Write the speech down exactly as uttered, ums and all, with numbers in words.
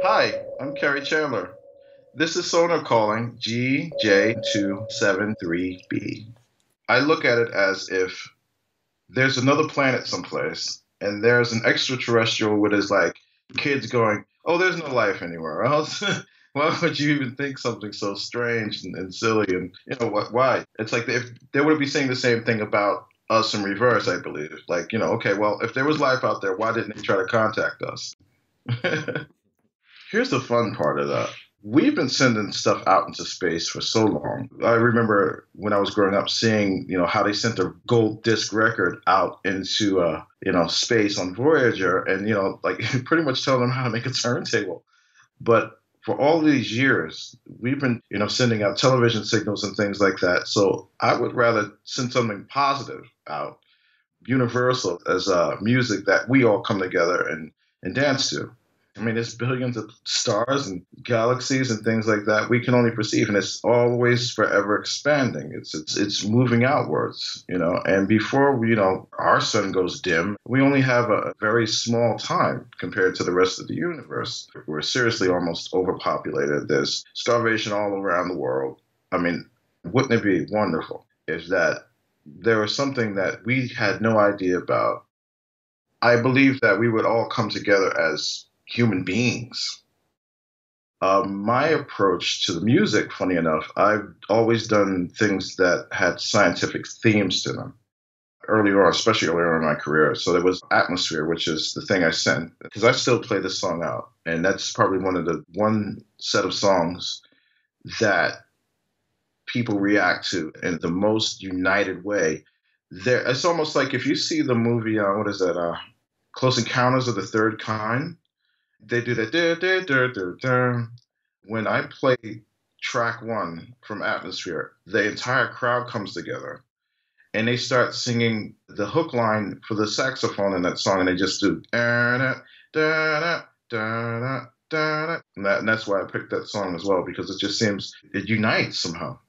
Hi, I'm Kerri Chandler. This is Sónar Calling G J two seven three b. I look at it as if there's another planet someplace and there's an extraterrestrial with his like kids going, "Oh, there's no life anywhere else." Why would you even think something so strange and, and silly? And you know what? Why? It's like if they would be saying the same thing about us in reverse, I believe. Like, you know, okay, well, if there was life out there, why didn't they try to contact us? Here's the fun part of that. We've been sending stuff out into space for so long. I remember when I was growing up seeing, you know, how they sent a gold disc record out into, uh, you know, space on Voyager and, you know, like pretty much telling them how to make a turntable. But for all these years, we've been, you know, sending out television signals and things like that. So I would rather send something positive out, universal as uh, music that we all come together and, and dance to. I mean, there's billions of stars and galaxies and things like that we can only perceive, and it's always forever expanding. It's it's it's moving outwards, you know. And before we, you know, our sun goes dim, we only have a very small time compared to the rest of the universe. We're seriously almost overpopulated. There's starvation all around the world. I mean, wouldn't it be wonderful if that there was something that we had no idea about? I believe that we would all come together as human beings. Uh, my approach to the music, funny enough, I've always done things that had scientific themes to them earlier on, especially earlier in my career. So there was Atmosphere, which is the thing I sent, because I still play this song out. And that's probably one of the one set of songs that people react to in the most united way. There, it's almost like if you see the movie, uh, what is that, uh, Close Encounters of the Third Kind, they do that. Da, da, da, da, da. When I play track one from Atmosphere, the entire crowd comes together and they start singing the hook line for the saxophone in that song, and they just do da da da da da da. And, that, and that's why I picked that song as well, because it just seems it unites somehow.